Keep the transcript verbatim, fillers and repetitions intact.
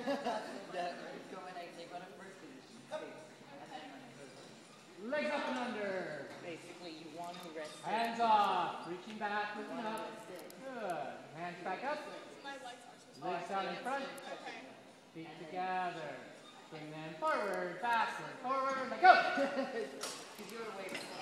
Go when I take one of first position, and then when I go. Legs up and under. Basically, you want to rest. Hands off. Reaching back, lifting up. Good. Hands back up. Legs out in front. Feet together. Bring them forward, backward, forward, let go. Because you're away.